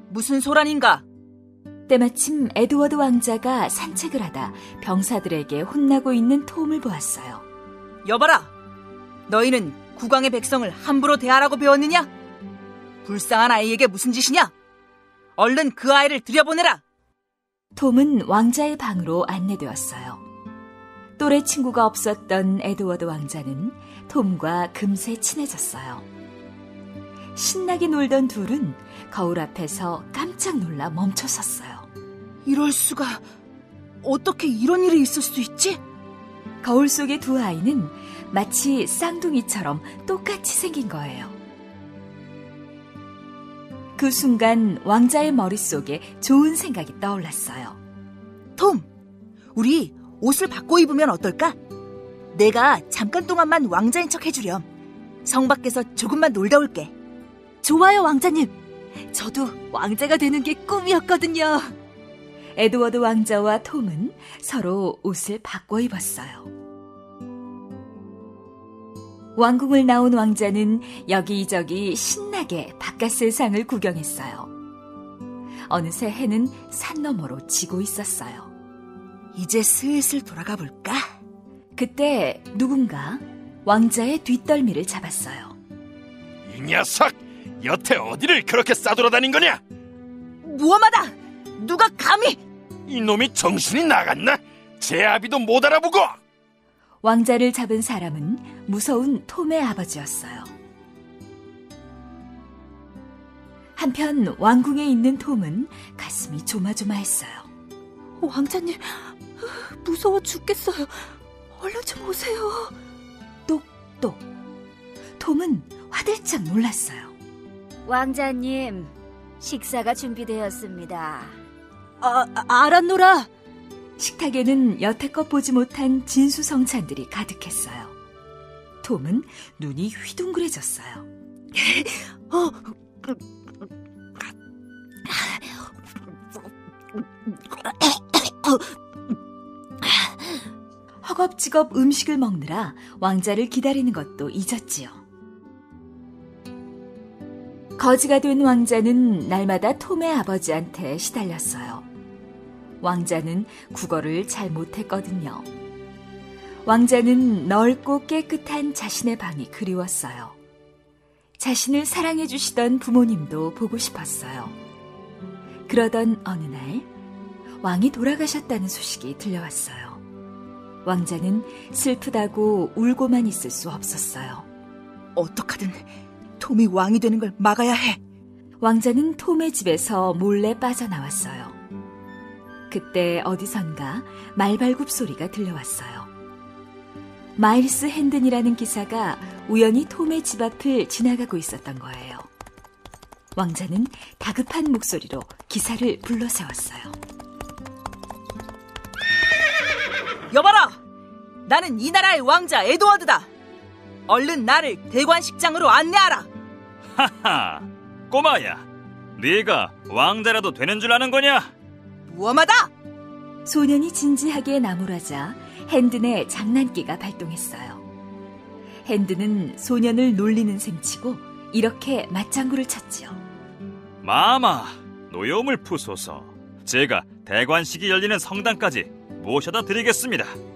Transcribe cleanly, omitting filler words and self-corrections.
무슨 소란인가? 때마침 에드워드 왕자가 산책을 하다 병사들에게 혼나고 있는 톰을 보았어요. 여봐라! 너희는 국왕의 백성을 함부로 대하라고 배웠느냐? 불쌍한 아이에게 무슨 짓이냐? 얼른 그 아이를 들여보내라! 톰은 왕자의 방으로 안내되었어요. 또래 친구가 없었던 에드워드 왕자는 톰과 금세 친해졌어요. 신나게 놀던 둘은 거울 앞에서 깜짝 놀라 멈춰섰어요. 이럴 수가... 어떻게 이런 일이 있을 수 있지? 거울 속의 두 아이는 마치 쌍둥이처럼 똑같이 생긴 거예요. 그 순간 왕자의 머릿속에 좋은 생각이 떠올랐어요. 톰, 우리 옷을 바꿔 입으면 어떨까? 내가 잠깐 동안만 왕자인 척 해주렴. 성 밖에서 조금만 놀다 올게. 좋아요, 왕자님. 저도 왕자가 되는 게 꿈이었거든요. 에드워드 왕자와 톰은 서로 옷을 바꿔 입었어요. 왕궁을 나온 왕자는 여기저기 신나게 바깥 세상을 구경했어요. 어느새 해는 산 너머로 지고 있었어요. 이제 슬슬 돌아가 볼까? 그때 누군가 왕자의 뒷덜미를 잡았어요. 이 녀석! 여태 어디를 그렇게 싸돌아다닌 거냐? 무엄하다! 누가 감히! 이놈이 정신이 나갔나? 제 아비도 못 알아보고! 왕자를 잡은 사람은 무서운 톰의 아버지였어요. 한편 왕궁에 있는 톰은 가슴이 조마조마했어요. 왕자님, 무서워 죽겠어요. 얼른 좀 오세요. 똑똑. 톰은 화들짝 놀랐어요. 왕자님, 식사가 준비되었습니다. 알았노라. 식탁에는 여태껏 보지 못한 진수성찬들이 가득했어요. 톰은 눈이 휘둥그레졌어요. 허겁지겁 음식을 먹느라 왕자를 기다리는 것도 잊었지요. 거지가 된 왕자는 날마다 톰의 아버지한테 시달렸어요. 왕자는 국어를 잘 못했거든요. 왕자는 넓고 깨끗한 자신의 방이 그리웠어요. 자신을 사랑해 주시던 부모님도 보고 싶었어요. 그러던 어느 날 왕이 돌아가셨다는 소식이 들려왔어요. 왕자는 슬프다고 울고만 있을 수 없었어요. 어떡하든 톰이 왕이 되는 걸 막아야 해. 왕자는 톰의 집에서 몰래 빠져나왔어요. 그때 어디선가 말발굽 소리가 들려왔어요. 마일스 핸든이라는 기사가 우연히 톰의 집 앞을 지나가고 있었던 거예요. 왕자는 다급한 목소리로 기사를 불러세웠어요. 여봐라! 나는 이 나라의 왕자 에드워드다. 얼른 나를 대관식장으로 안내하라. 하하, 꼬마야, 네가 왕자라도 되는 줄 아는 거냐? 무엄하다! 소년이 진지하게 나무라자 핸든의 장난기가 발동했어요. 핸든은 소년을 놀리는 셈치고 이렇게 맞장구를 쳤지요. 마마, 노여움을 푸소서. 제가 대관식이 열리는 성당까지 모셔다 드리겠습니다.